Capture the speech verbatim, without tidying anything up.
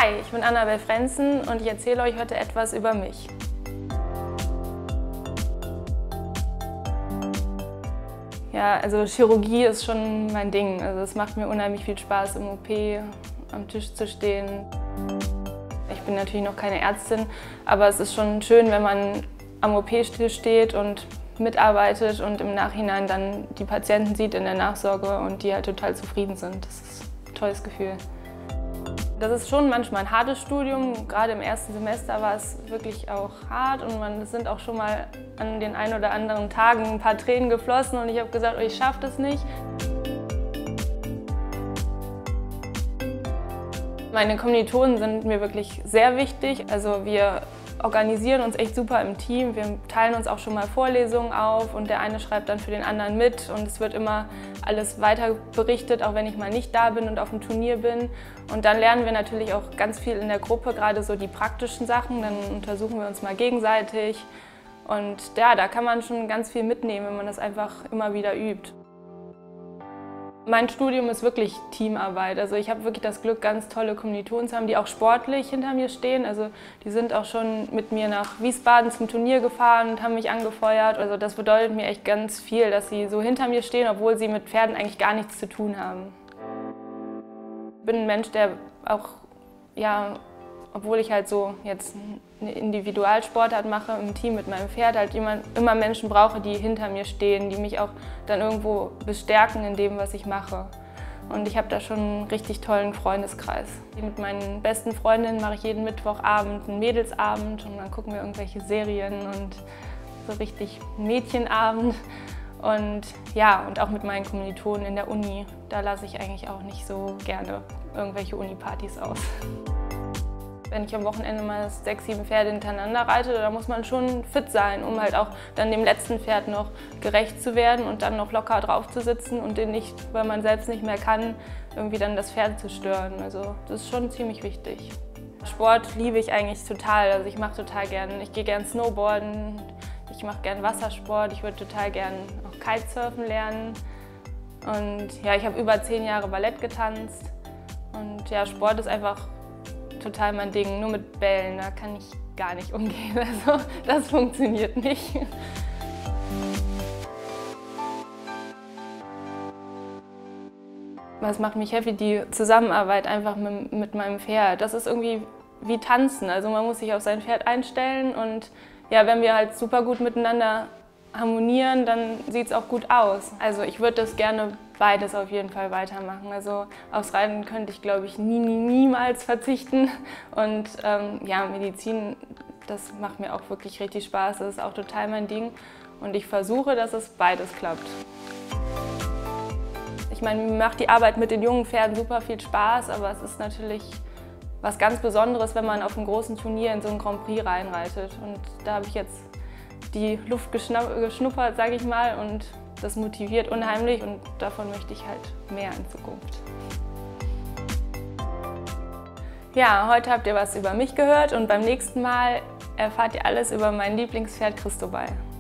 Hi, ich bin Annabel Frenzen und ich erzähle euch heute etwas über mich. Ja, also Chirurgie ist schon mein Ding. Also es macht mir unheimlich viel Spaß, im O P am Tisch zu stehen. Ich bin natürlich noch keine Ärztin, aber es ist schon schön, wenn man am O P-Tisch steht und mitarbeitet und im Nachhinein dann die Patienten sieht in der Nachsorge und die halt total zufrieden sind. Das ist ein tolles Gefühl. Das ist schon manchmal ein hartes Studium. Gerade im ersten Semester war es wirklich auch hart und man, es sind auch schon mal an den ein oder anderen Tagen ein paar Tränen geflossen und ich habe gesagt, oh, ich schaffe das nicht. Meine Kommilitonen sind mir wirklich sehr wichtig. Also wir organisieren uns echt super im Team. Wir teilen uns auch schon mal Vorlesungen auf und der eine schreibt dann für den anderen mit und es wird immer alles weiter berichtet, auch wenn ich mal nicht da bin und auf dem Turnier bin. Und dann lernen wir natürlich auch ganz viel in der Gruppe, gerade so die praktischen Sachen. Dann untersuchen wir uns mal gegenseitig und ja, da kann man schon ganz viel mitnehmen, wenn man das einfach immer wieder übt. Mein Studium ist wirklich Teamarbeit. Also ich habe wirklich das Glück, ganz tolle Kommilitonen zu haben, die auch sportlich hinter mir stehen. Also die sind auch schon mit mir nach Wiesbaden zum Turnier gefahren und haben mich angefeuert. Also das bedeutet mir echt ganz viel, dass sie so hinter mir stehen, obwohl sie mit Pferden eigentlich gar nichts zu tun haben. Ich bin ein Mensch, der auch, ja, obwohl ich halt so jetzt eine Individualsportart mache im Team mit meinem Pferd, halt immer, immer Menschen brauche, die hinter mir stehen, die mich auch dann irgendwo bestärken in dem, was ich mache. Und ich habe da schon einen richtig tollen Freundeskreis. Mit meinen besten Freundinnen mache ich jeden Mittwochabend einen Mädelsabend und dann gucken wir irgendwelche Serien und so richtig Mädchenabend. Und ja, und auch mit meinen Kommilitonen in der Uni, da lasse ich eigentlich auch nicht so gerne irgendwelche Uni-Partys aus. Wenn ich am Wochenende mal sechs, sieben Pferde hintereinander reite, da muss man schon fit sein, um halt auch dann dem letzten Pferd noch gerecht zu werden und dann noch locker drauf zu sitzen und den nicht, weil man selbst nicht mehr kann, irgendwie dann das Pferd zu stören. Also das ist schon ziemlich wichtig. Sport liebe ich eigentlich total. Also ich mache total gern, ich gehe gern Snowboarden, ich mache gern Wassersport, ich würde total gern auch Kitesurfen lernen. Und ja, ich habe über zehn Jahre Ballett getanzt und ja, Sport ist einfach total mein Ding, nur mit Bällen, da kann ich gar nicht umgehen, also das funktioniert nicht. Was macht mich happy? Die Zusammenarbeit einfach mit, mit meinem Pferd. Das ist irgendwie wie Tanzen, also man muss sich auf sein Pferd einstellen und ja, wenn wir halt super gut miteinander harmonieren, dann sieht es auch gut aus. Also ich würde das gerne beides auf jeden Fall weitermachen. Also aufs Reiten könnte ich, glaube ich, nie, nie, niemals verzichten. Und ähm, ja, Medizin, das macht mir auch wirklich richtig Spaß. Das ist auch total mein Ding. Und ich versuche, dass es beides klappt. Ich meine, mir macht die Arbeit mit den jungen Pferden super viel Spaß, aber es ist natürlich was ganz Besonderes, wenn man auf einem großen Turnier in so einen Grand Prix reinreitet. Und da habe ich jetzt die Luft geschnuppert, sage ich mal, und das motiviert unheimlich und davon möchte ich halt mehr in Zukunft. Ja, heute habt ihr was über mich gehört und beim nächsten Mal erfahrt ihr alles über mein Lieblingspferd Cristobal.